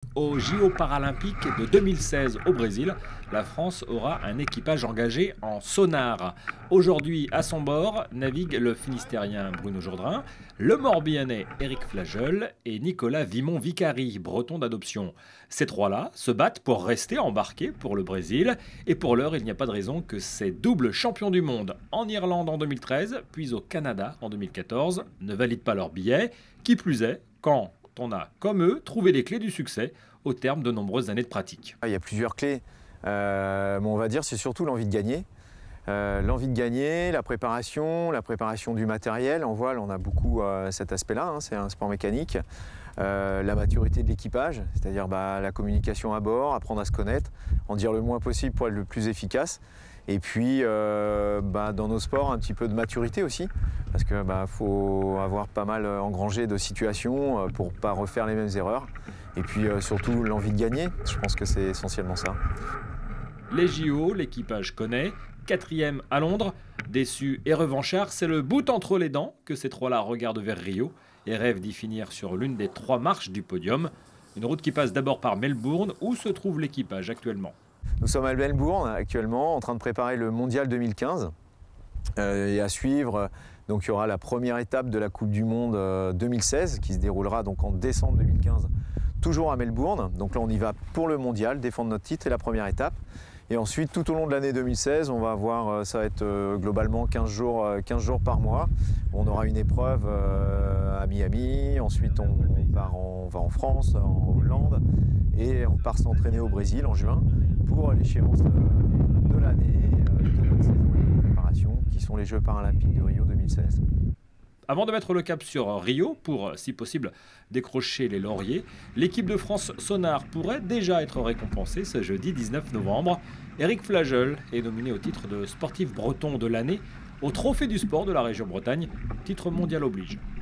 Aux JO paralympiques de 2016 au Brésil, la France aura un équipage engagé en sonar. Aujourd'hui, à son bord, navigue le Finistérien Bruno Jourdain, le Morbihanais Éric Flagel et Nicolas Vimont-Vicari, breton d'adoption. Ces trois-là se battent pour rester embarqués pour le Brésil. Et pour l'heure, il n'y a pas de raison que ces doubles champions du monde en Irlande en 2013, puis au Canada en 2014, ne valident pas leur billet. Qui plus est, quand on a, comme eux, trouvé les clés du succès au terme de nombreuses années de pratique. Il y a plusieurs clés, mais on va dire c'est surtout l'envie de gagner. L'envie de gagner, la préparation du matériel. En voile, on a beaucoup cet aspect-là, hein, c'est un sport mécanique. La maturité de l'équipage, c'est-à-dire la communication à bord, apprendre à se connaître, en dire le moins possible pour être le plus efficace. Et puis, dans nos sports, un petit peu de maturité aussi, parce qu'il faut avoir pas mal engrangé de situations pour ne pas refaire les mêmes erreurs. Et puis surtout l'envie de gagner, je pense que c'est essentiellement ça. Les JO, l'équipage connaît. 4e à Londres, déçu et revanchard, c'est le bout entre les dents que ces trois-là regardent vers Rio et rêvent d'y finir sur l'une des 3 marches du podium. Une route qui passe d'abord par Melbourne, où se trouve l'équipage actuellement. Nous sommes à Melbourne actuellement, en train de préparer le Mondial 2015. Et à suivre, donc, il y aura la première étape de la Coupe du Monde 2016 qui se déroulera donc en décembre 2015, toujours à Melbourne. Donc là, on y va pour le Mondial, défendre notre titre, c'est la première étape. Et ensuite, tout au long de l'année 2016, on va avoir, ça va être globalement 15 jours par mois. On aura une épreuve à Miami, ensuite on va en France, en Hollande, et on part s'entraîner au Brésil en juin pour l'échéance de l'année, de notre saison de préparation, qui sont les Jeux paralympiques de Rio 2016. Avant de mettre le cap sur Rio, pour, si possible, décrocher les lauriers, l'équipe de France Sonar pourrait déjà être récompensée ce jeudi 19 novembre. Éric Flagel est nominé au titre de sportif breton de l'année au Trophée du sport de la région Bretagne, titre mondial oblige.